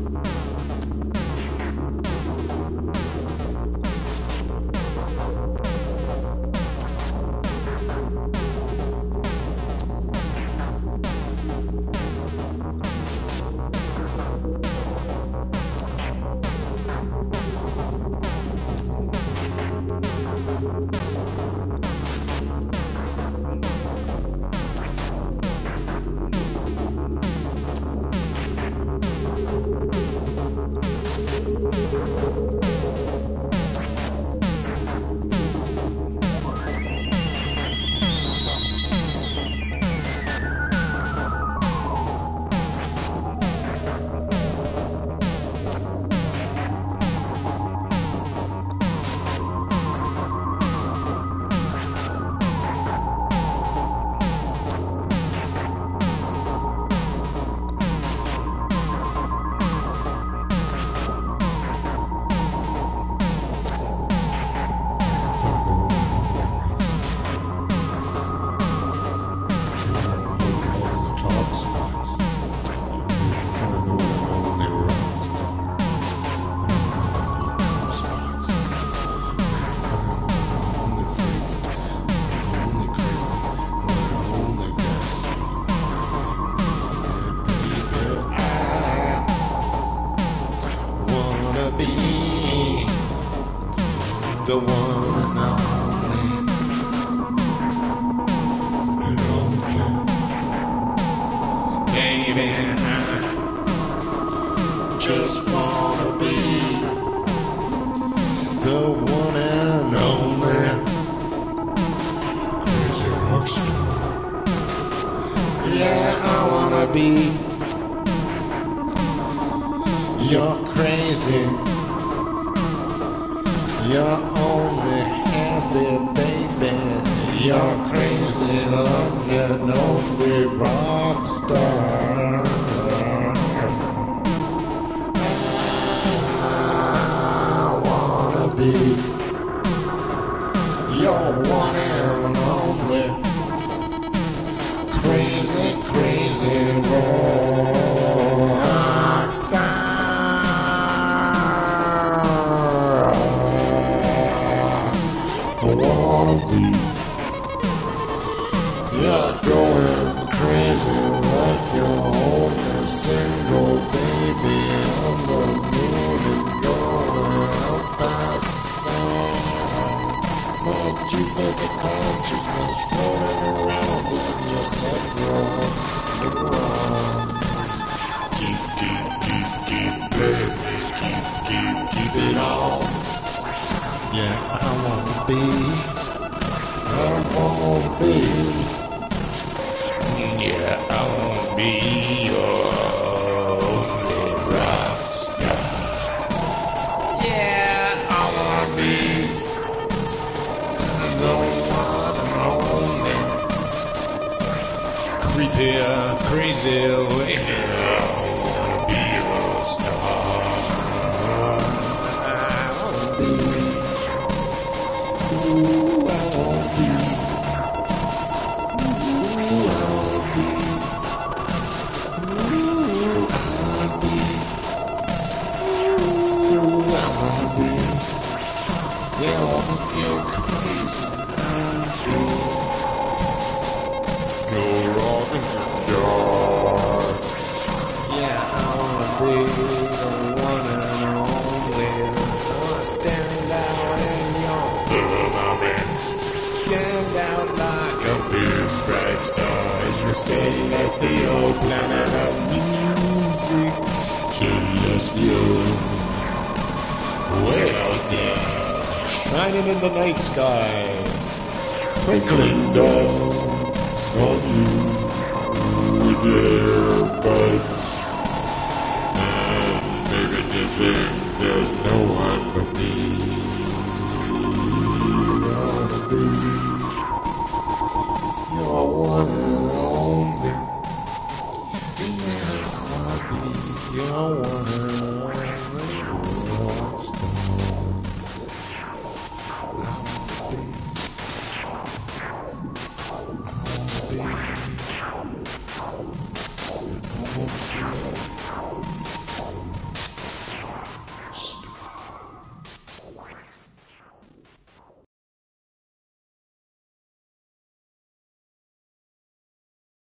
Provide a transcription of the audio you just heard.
The one and only, baby, I just wanna be the one and only crazy rock star. Yeah, I wanna be your crazy, you're only happy, baby. You're crazy, love, and only rock star. I wanna be your one and only crazy, crazy rock star. I wanna be, you're going crazy like you're only single, baby. On the moon and going out fast sound. But you better consciousness floating around in your saffron. Keep it on. Yeah, I wanna be, yeah, I wanna be your only rock star. Yeah, I wanna be the one and only creepy, crazy lady. I wanna be your star. Say that's the old planet of music, just you, way out there, shining in the night sky, twinkling down on you with your buds, and maybe you think there's no one but me. You're one and only. You're one and only rock star.